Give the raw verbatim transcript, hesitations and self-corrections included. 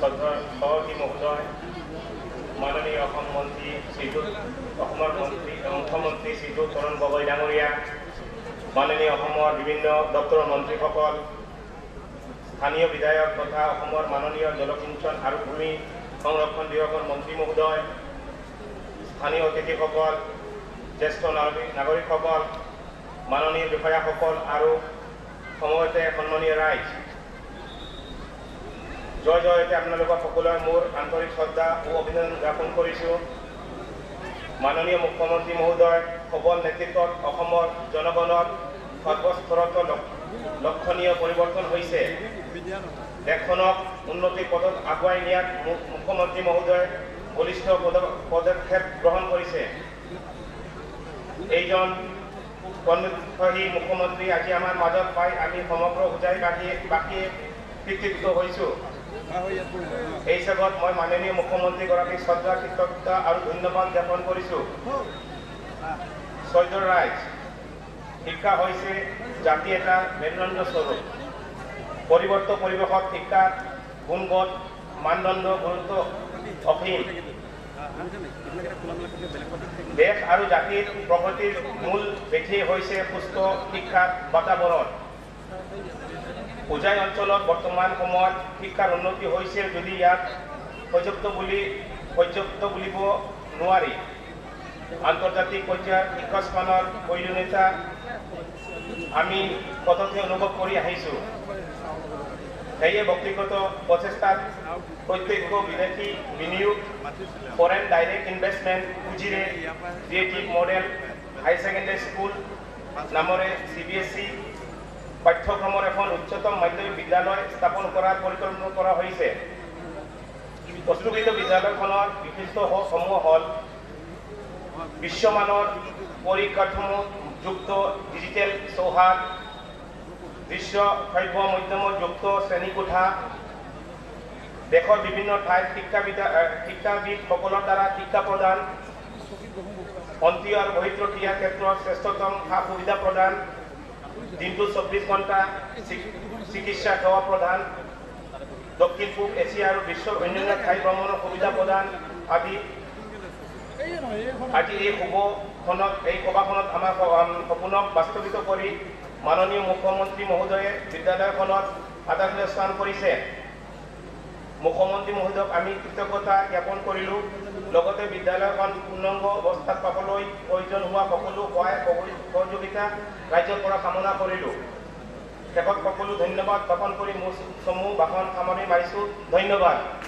সভাপতি মহোদয়, মাননীয় অসম মন্ত্ৰী শ্ৰীযুত অসমৰ মন্ত্ৰী মুখ্যমন্ত্ৰী শ্ৰীযুত তৰুণ গগৈ ডাঙৰীয়া, মাননীয় অসমৰ বিভিন্ন দপ্তৰৰ মন্ত্ৰীসকল, স্থানীয় বিধায়ক তথা অসমৰ মাননীয় জলসিঞ্চন আৰু ভূমি সংৰক্ষণ বিভাগৰ মন্ত্ৰী মহোদয়, স্থানীয় অতিথিসকল, জ্যেষ্ঠ নাগৰিকসকল, মাননীয় বিষয়াসকল আৰু সমবেতে সন্মানীয় ৰাইজ, জয় জয়তে আপোনালোকক সকলোৱে মোৰ আন্তৰিক শ্ৰদ্ধা ও অভিনন্দন জ্ঞাপন কৰিছোঁ। মাননীয় মুখ্যমন্ত্ৰী মহোদয় সবল নেতৃত্বত অসমৰ জনগণৰ সৰ্বস্তৰত লক্ষণীয় পৰিৱৰ্তন হৈছে। দেশখনক উন্নতিৰ পথত আগুৱাই নিয়াত মুখ্যমন্ত্ৰী মহোদয়ে বলিষ্ঠ পদক্ষেপ গ্ৰহণ কৰিছে। এইজন কৰ্মশীল মুখ্যমন্ত্ৰী আজি আমাৰ মাজত পাই আমি সমগ্ৰ উজাই বাকী বাকী কৃতিত্ব হৈছোঁ। এই হিচাপত মই মাননীয় মুখ্যমন্ত্ৰীগৰাকীক শ্ৰদ্ধা, কৃতজ্ঞতা আৰু ধন্যবাদ জ্ঞাপন কৰিছোঁ। সৈন্য ৰাইজ, শিক্ষা হৈছে জাতি এটা মেৰুদণ্ড স্বৰূপ। পৰিৱৰ্তিত পৰিৱেশত শিক্ষাৰ গুণগত মানদণ্ড গুৰুত্ব অসীম। দেশ আৰু জাতিৰ প্ৰগতিৰ মূল ভেটি হৈছে সুস্থ শিক্ষাৰ বাতাবৰণ। উজাই অঞ্চলত বৰ্তমান সময়ত শিক্ষাৰ উন্নতি হৈছে যদি ইয়াত পৰ্যাপ্ত বুলি পৰ্যাপ্ত বুলিব নোৱাৰি। আন্তৰ্জাতিক পৰ্যায়ৰ শিক্ষাস্থানৰ প্ৰয়োজনীয়তা আমি পথতে অনুভৱ কৰি আহিছোঁ। সেয়ে ব্যক্তিগত প্ৰচেষ্টাত প্ৰত্যক্ষ বিদেশী বিনিয়োগ, ফৰেন ডাইৰেক্ট ইনভেষ্টমেণ্ট পুঁজিৰে creative model high secondary school নামৰে চি বি এছ ই পাঠ্যক্ৰমৰ এখন উচ্চতম মাধ্যমিক বিদ্যালয় স্থাপন কৰাৰ পৰিকল্পনা কৰা হৈছে। প্ৰস্তুত বিদ্যালয়খনৰ বিশিষ্টসমূহ হ'ল বিশ্বমানৰ পৰিকাঠামো যুক্ত ডিজিটেল চৌহাদ, দৃশ্য শ্ৰাব্য মধ্যমযুক্ত শ্ৰেণীকোঠা, দেশৰ বিভিন্ন ঠাইত শিক্ষাবিদ শিক্ষাবিদসকলৰ দ্বাৰা শিক্ষা প্ৰদান, অন্তীয় আৰু বহিঃপ্ৰক্ৰিয়া ক্ষেত্ৰত শ্ৰেষ্ঠতম সা সুবিধা প্ৰদান, দিনটো চৌব্বিছ ঘণ্টা চিকিৎসা সেৱা প্ৰদান, দক্ষিণ পূব এছিয়া আৰু বিশ্বৰ অন্যান্য ঠাই ভ্ৰমণৰ সুবিধা প্ৰদান আদি। আজি এই শুভখনত এই সভাখনত আমাৰ সপোনক বাস্তৱিত কৰি মাননীয় মুখ্যমন্ত্ৰী মহোদয়ে বিদ্যালয়খনত আধাৰশিলা স্থান কৰিছে। মুখ্যমন্ত্ৰী মহোদয়ক আমি কৃতজ্ঞতা জ্ঞাপন কৰিলোঁ। লগতে বিদ্যালয়খন পূৰ্ণাংগ অৱস্থাত পাবলৈ প্ৰয়োজন হোৱা সকলো সহায় সহযোগিতা ৰাজ্যৰ পৰা কামনা কৰিলোঁ। শেষত সকলো ধন্যবাদ জ্ঞাপন কৰি মোৰ চমু ভাষণ সামৰণি মাৰিছোঁ। ধন্যবাদ।